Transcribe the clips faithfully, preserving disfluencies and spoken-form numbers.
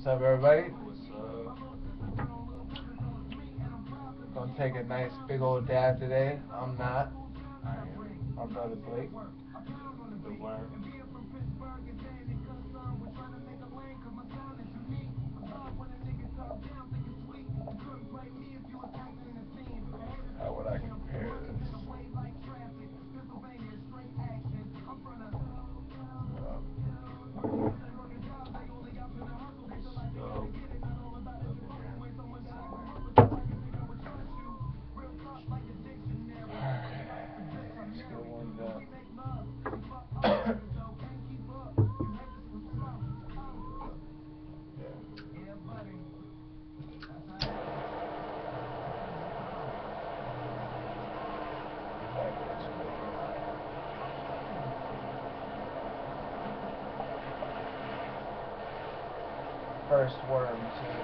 up, everybody? Gonna take a nice big old dab today. I'm not. I am. My brother Blake. The worm. How would I compare this? First worm team.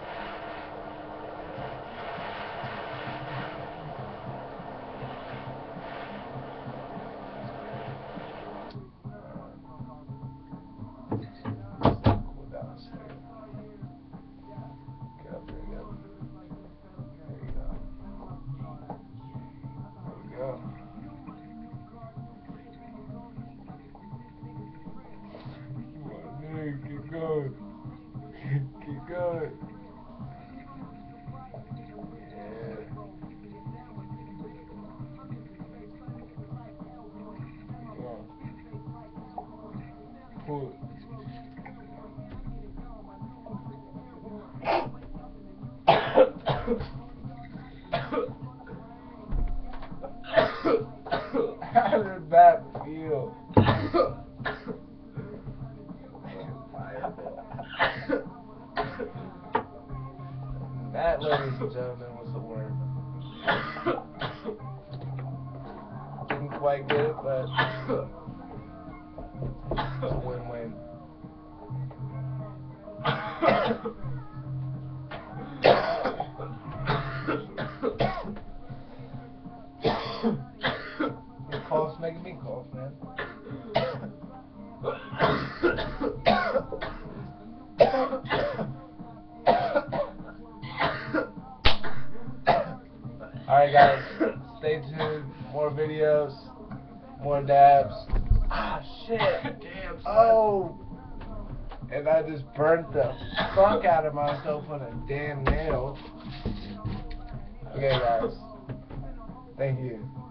Cool down sleep. Get up there, get up. There you go. There we go. Hey, keep going. Keep going. Yeah. Go. Pull it. How did that feel? That, ladies and gentlemen, was the word. Didn't quite get it, but it's a win-win. Your cough's making me cough, man. Alright guys, stay tuned. More videos, more dabs. Ah shit. Damn, oh! And I just burnt the fuck out of myself with a damn nail. Okay guys, thank you.